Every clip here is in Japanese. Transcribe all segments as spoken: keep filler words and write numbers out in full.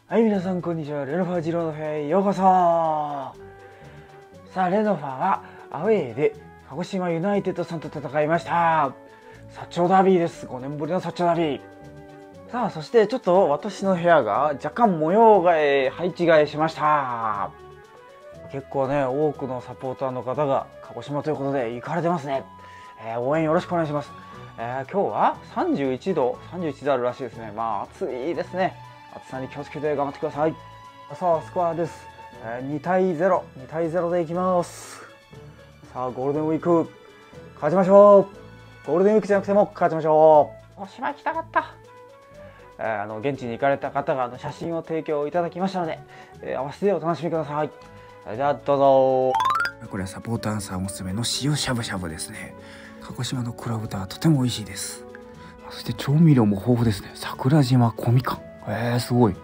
はい、皆さんこんにちは。レノファ二郎の部屋へようこそ。さあ、レノファはアウェーで鹿児島ユナイテッドさんと戦いました。薩長ダービーです。ごねんぶりの薩長ダービー。さあ、そしてちょっと私の部屋が若干模様替え、配置替えしました。結構ね、多くのサポーターの方が鹿児島ということで行かれてますね。えー、応援よろしくお願いします。えー、今日はさんじゅういちど、さんじゅういちどあるらしいですね。まあ暑いですね。暑さに気をつけて頑張ってください。さあ、スコアです。えー、にたいゼロ、にたいゼロでいきます。さあ、ゴールデンウィーク勝ちましょう。ゴールデンウィークじゃなくても勝ちましょう。おしまい来たかった。えー、あの現地に行かれた方があの写真を提供いただきましたので、えー、合わせてお楽しみください。それではどうぞ。 これはサポーターさんおすすめの塩しゃぶしゃぶですね。鹿児島の黒豚はとても美味しいです。そして調味料も豊富ですね。桜島小みかん、えー、すごい。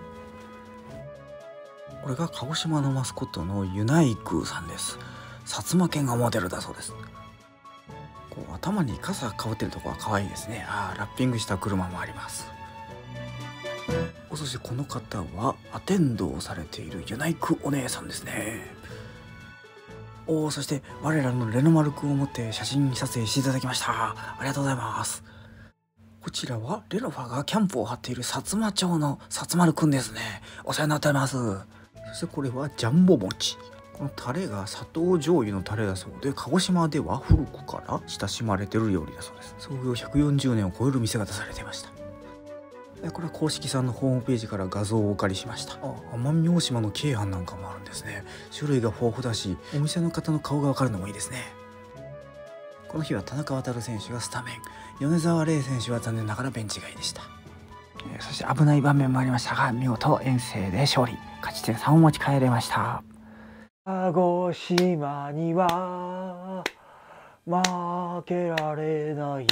これが鹿児島のマスコットのユナイクさんです。薩摩犬がモデルだそうです。こう頭に傘かぶってるところは可愛いですね。あー、ラッピングした車もあります。そしてこの方はアテンドをされているユナイクお姉さんですね。おー、そして我らのレノマルくんを持って写真撮影していただきました。ありがとうございます。こちらはレノファがキャンプを張っている薩摩町の薩摩丸くんですね。お世話になっております。そしてこれはジャンボ餅。このタレが砂糖醤油のタレだそうで、鹿児島では古くから親しまれている料理だそうです。創業ひゃくよんじゅうねんを超える店が出されていました。これは公式さんのホームページから画像をお借りしました。奄美大島の京阪なんかもあるんですね。種類が豊富だし、お店の方の顔がわかるのもいいですね。この日は田中航選手がスタメン、米澤玲選手は残念ながらベンチ外でした。そして危ない場面もありましたが、見事遠征で勝利、勝ち点さんを持ち帰れました。 鹿児島には負けられない、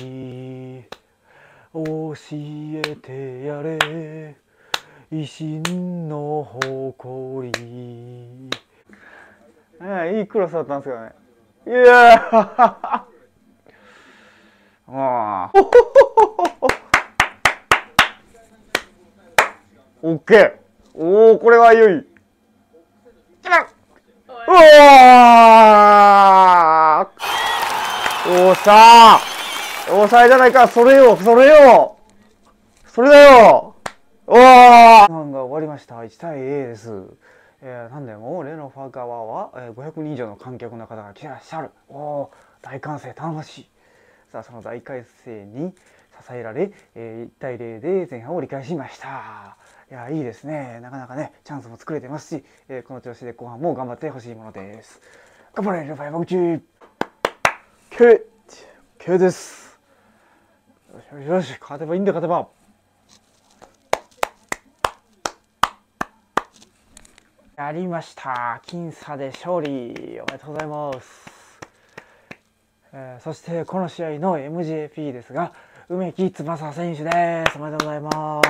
教えてやれ維新の誇り。いいクロスだったんですけどね。いやーあーオッケー。おお、これは良い。うわー、おーさー、抑えじゃないか。それよ、それよ、それだよ。おー、が終わりました。いちたいゼロです。えー、なんでもレノファ側は、えー、ごひゃくにん以上の観客の方が来てらっしゃる。おお、大歓声頼もしい。さあ、その大歓声に支えられ、えー、いちたいゼロで前半を折り返しました。いや、いいですね。なかなかね、チャンスも作れてますし、えー、この調子で後半も頑張ってほしいものです。頑張れ、レノファ山口。K、K です。よしよしよし、勝てばいいんだ、勝てば。やりました。僅差で勝利。おめでとうございます。えー、そしてこの試合の エムジェーピー ですが、梅木翼選手です。おめでとうございます。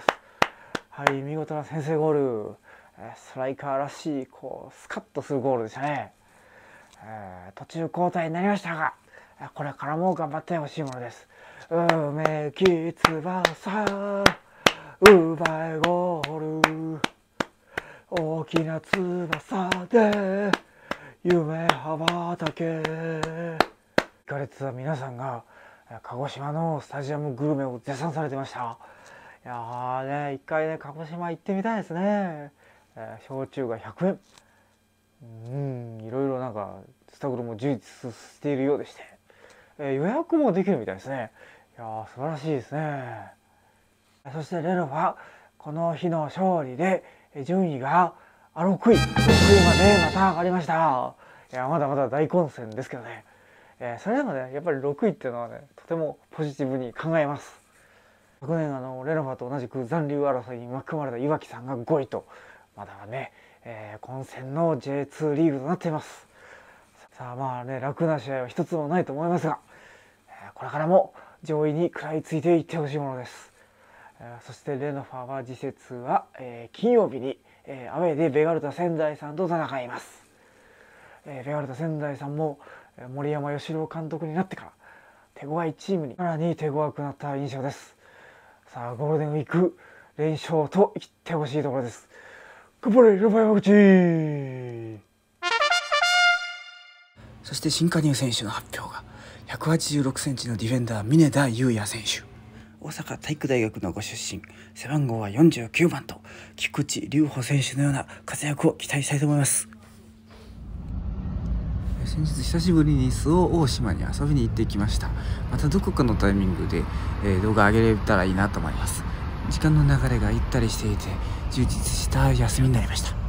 はい、見事な先制ゴール。ストライカーらしい、こうスカッとするゴールでしたね。えー、途中交代になりましたが、これからも頑張ってほしいものです。梅木翼、奪いゴール、大きな翼で夢羽ばたけ。行かれてた皆さんが鹿児島のスタジアムグルメを絶賛されてました。いやーね、一回ね、鹿児島行ってみたいですね。えー、焼酎がひゃくえん。うん、いろいろなんかスタグルも充実しているようでして、えー、予約もできるみたいですね。いやー、素晴らしいですね。そしてレノファ、この日の勝利で順位がろくい、ろくいまでまた上がりました。いや、まだまだ大混戦ですけどね。えー、それでもね、やっぱりろくいっていうのはね、とてもポジティブに考えます。昨年あのレノファと同じく残留争いに巻き込まれた岩木さんがごいと、まだね、えー、混戦の ジェイツー リーグとなっています。さあ、まあね、楽な試合は一つもないと思いますが、えー、これからも上位に食らいついていってほしいものです。えー、そしてレノファは次節は、えー、金曜日に、えー、アウェーでベガルタ仙台さんと戦います。えー、ベガルタ仙台さんも森山義郎監督になってから手強いチームにさらに手強くなった印象です。さあ、ゴールデンウィーク連勝と言ってほしいところです。頑張れルパ山口。 そして新加入選手の発表がひゃくはちじゅうろくセンチのディフェンダー峰田裕也選手、大阪体育大学のご出身、背番号はよんじゅうきゅうばんと菊池隆穂選手のような活躍を期待したいと思います。先日久しぶりに周防大島に遊びに行ってきました。またどこかのタイミングで、えー、動画上げれたらいいなと思います。時間の流れがゆったりしていて充実した休みになりました。